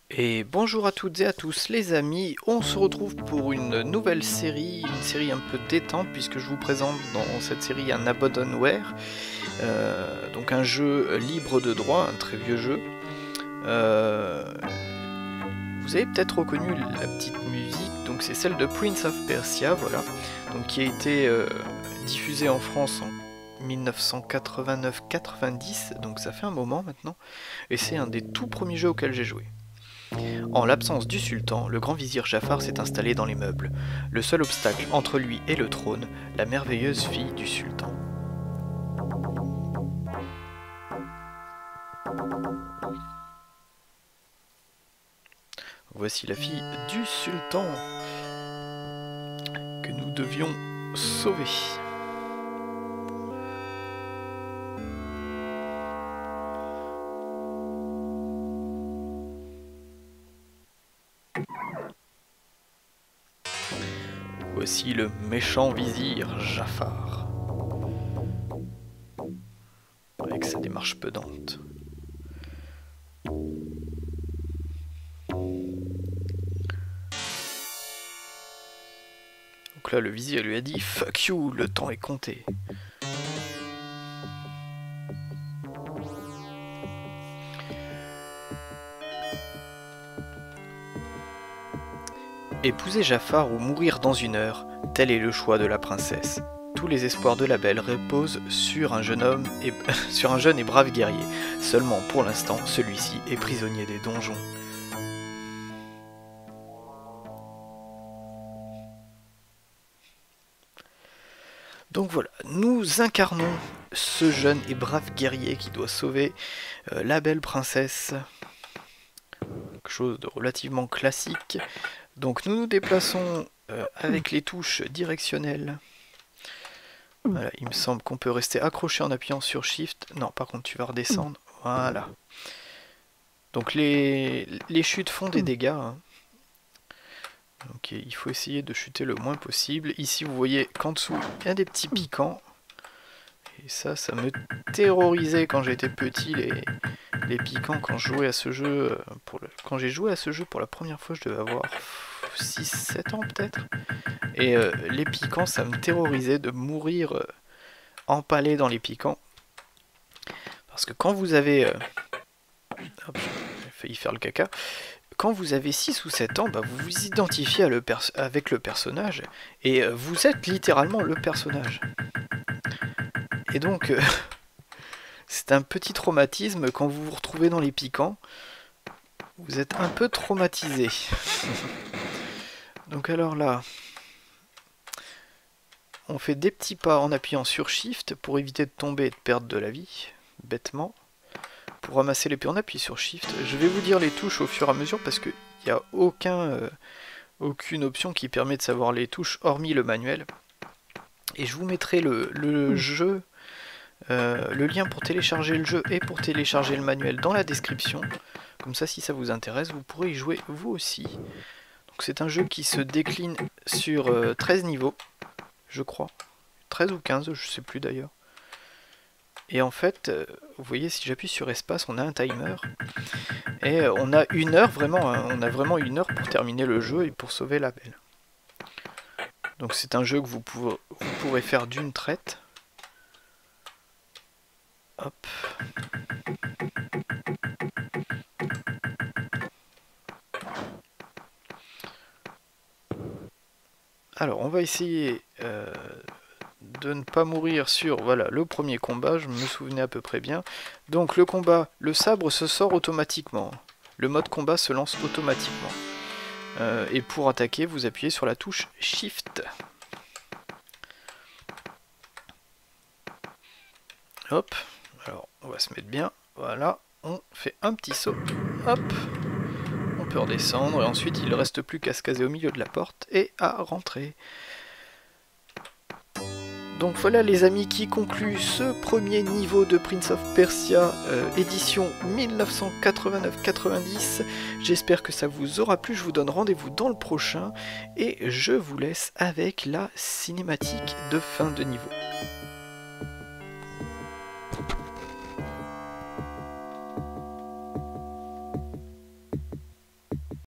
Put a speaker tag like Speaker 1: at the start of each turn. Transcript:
Speaker 1: Et bonjour à toutes et à tous les amis, on se retrouve pour une nouvelle série, une série un peu détente puisque je vous présente dans cette série un Abandonware, donc un jeu libre de droit, un très vieux jeu. Vous avez peut-être reconnu la petite musique, donc c'est celle de Prince of Persia, voilà, donc qui a été diffusée en France en 1989-90, donc ça fait un moment maintenant, et c'est un des tout premiers jeux auxquels j'ai joué. En l'absence du sultan, le grand vizir Jafar s'est installé dans les meubles. Le seul obstacle entre lui et le trône, la merveilleuse fille du sultan. Voici la fille du sultan que nous devions sauver. Voici le méchant vizir Jafar, avec sa démarche pedante. Donc là, le vizir lui a dit « Fuck you, le temps est compté ». Épouser Jafar ou mourir dans une heure, tel est le choix de la princesse. Tous les espoirs de la belle reposent sur un jeune homme et sur un jeune et brave guerrier. Seulement pour l'instant, celui-ci est prisonnier des donjons. Donc voilà, nous incarnons ce jeune et brave guerrier qui doit sauver la belle princesse. Quelque chose de relativement classique. Donc nous nous déplaçons avec les touches directionnelles. Voilà, il me semble qu'on peut rester accroché en appuyant sur Shift. Non, par contre tu vas redescendre. Voilà. Donc les chutes font des dégâts. Hein. Donc il faut essayer de chuter le moins possible. Ici vous voyez qu'en dessous il y a des petits piquants. Et ça me terrorisait quand j'étais petit, les piquants quand je jouais à ce jeu. Quand j'ai joué à ce jeu pour la première fois, je devais avoir 6-7 ans peut-être. Et les piquants, ça me terrorisait de mourir empalé dans les piquants. Parce que quand vous avez... hop, j'ai failli faire le caca. Quand vous avez 6 ou 7 ans, bah, vous vous identifiez avec le personnage. Et vous êtes littéralement le personnage. Et donc... c'est un petit traumatisme quand vous vous retrouvez dans les piquants. Vous êtes un peu traumatisé. Donc alors là, on fait des petits pas en appuyant sur Shift pour éviter de tomber et de perdre de la vie, bêtement. Pour ramasser l'épée, on appuie sur Shift. Je vais vous dire les touches au fur et à mesure parce qu'il n'y a aucune option qui permet de savoir les touches hormis le manuel. Et je vous mettrai le jeu... le lien pour télécharger le jeu et pour télécharger le manuel dans la description. Comme ça, si ça vous intéresse, vous pourrez y jouer vous aussi. Donc c'est un jeu qui se décline sur 13 niveaux, je crois. 13 ou 15, je sais plus d'ailleurs. Et en fait, vous voyez, si j'appuie sur espace, on a un timer. Et on a une heure, vraiment, hein, on a vraiment une heure pour terminer le jeu et pour sauver la belle. Donc c'est un jeu que vous pourrez faire d'une traite. Hop. Alors, on va essayer de ne pas mourir sur voilà, le premier combat, je me souvenais à peu près bien. Donc le combat, le sabre se sort automatiquement. Le mode combat se lance automatiquement. Et pour attaquer, vous appuyez sur la touche Shift. Hop, alors on va se mettre bien. Voilà, on fait un petit saut. Hop, on peut redescendre et ensuite il ne reste plus qu'à se caser au milieu de la porte et à rentrer. Donc voilà les amis qui conclut ce premier niveau de Prince of Persia édition 1989-90. J'espère que ça vous aura plu, je vous donne rendez-vous dans le prochain et je vous laisse avec la cinématique de fin de niveau.